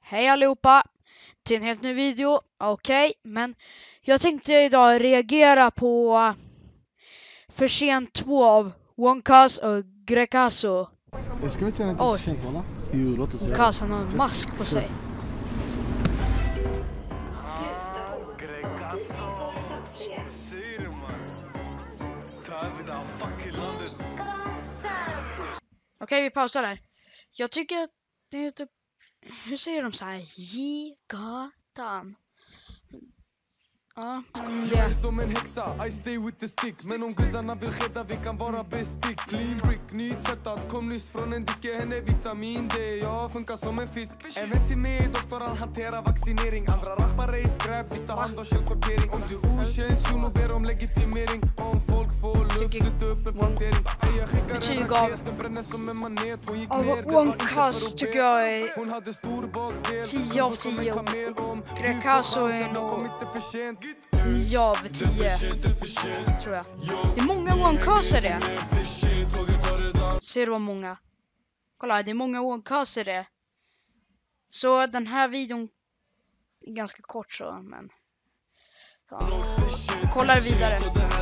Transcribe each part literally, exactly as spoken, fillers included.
Hej allihopa till en helt ny video. Okej, okay, men jag tänkte idag reagera på För sent två av Wonkas och Greekazo. Jag ska vi inte göra en Oj. för sent hålla? Jo, låt oss göra. Wonkas har en mask på sig. Okej, okay, vi pausar där. Jag tycker att det är typ... Hur säger de så här? J-gatan. Ja, men det... som en häxa, I stay with the stick. Men om guzzarna vill skeda, vi kan vara bestick. Clean brick, nytvättad, kom nyss från en disk. Henne vitamin D, jag funkar som en fisk. En vän till mig, doktor, han hanterar vaccinering. Andra rappare i skräp, vi tar hand om källsortering. Om du är okänd, shuno ber om legitimering. Om folk får luft, sluta upp en plantering. Jag skickar en raket, den bränner som en manet. Hon gick ner, det var inte Wonkas för tycker jag är hon hade stor bakdel. tio av tio. Greekazo är nog nio av tio, tror jag. Det är många Wonkaser det. Ser du vad många? Kolla, det är många Wonkaser det. Så den här videon är ganska kort så, men... Ja. Kollar vidare.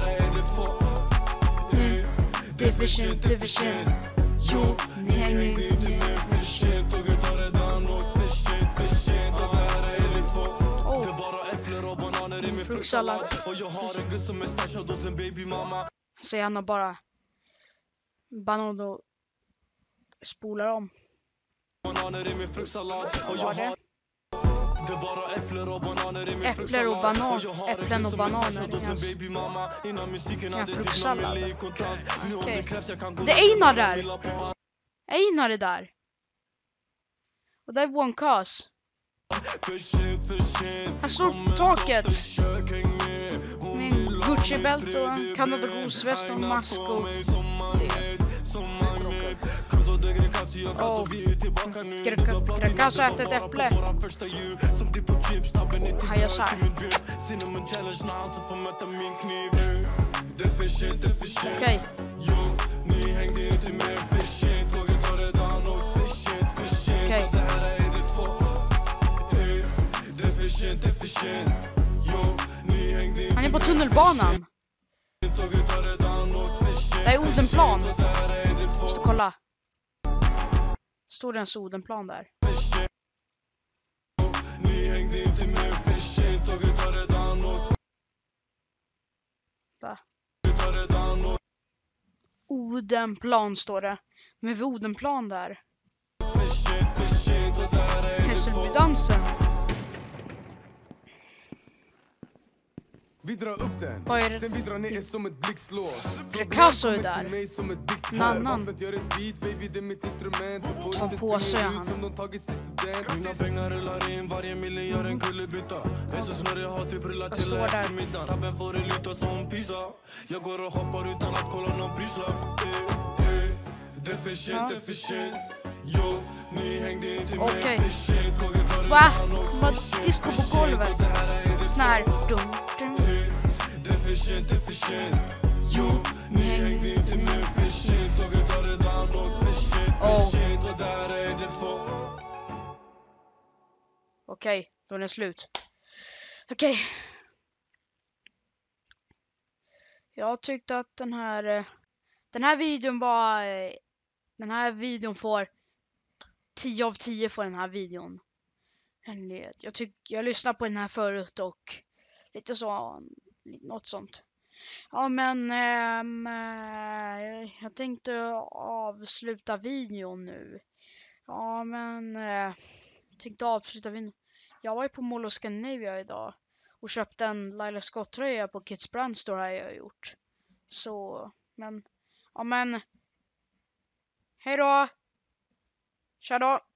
Mm. Division, division. Jo, ni hänger med. Fruktsallad. Så han har bara banan och spolar om. Vad var det? Äpplen och banan. Äpplen och bananer i hans, i hans fruktsallad. Okej. Det är Einar där. Einar är där. Och där är Wonkas. Han står på taket med en Gucci-bält och en Canada Goose-väst och en mask och det. Och Greekazo äter ett äpple. Och han gör så här. Okej. Okej. Han är på tunnelbanan. Det är Odenplan. Måste kolla. Står det ens Odenplan där? Där. Odenplan står det. Men vid Odenplan där. Hässelbydansen. Vi drar upp den. Vad är det? Sen vi drar ner som ett blixtlås. Greekazo är där. Nannan. Ta på sig han. Mina pengar rullar in, varje miljon gör en kullerbytta. Jag så snurrig, jag har typ rullat till efter middag. Tabben får det luta som pizza. Jag går och hoppar utan att kolla någon prislapp. Det är för sent, det är för sent. Jo, ni hängde inte med. Okej. Va? Vad disco på golvet? Sån här. Dum, dum. Det är för sent, det är för sent. Jo, ni hängde inte med. För sent, tåget har redan åkt. För sent, för sent. Och där är det två. Okej, då är den slut. Okej. Jag tyckte att den här... Den här videon var... Den här videon får... tio av tio för den här videon. Jag tycker jag lyssnade på den här förut och lite så, något sånt. Ja, men ähm, jag tänkte avsluta videon nu. Ja, men äh, jag tänkte avsluta videon. Jag var ju på Mall of Scandinavia idag och köpte en Laila Scott-tröja på Kids Brand Store har jag gjort. Så, men, ja men, hej då! Tja då!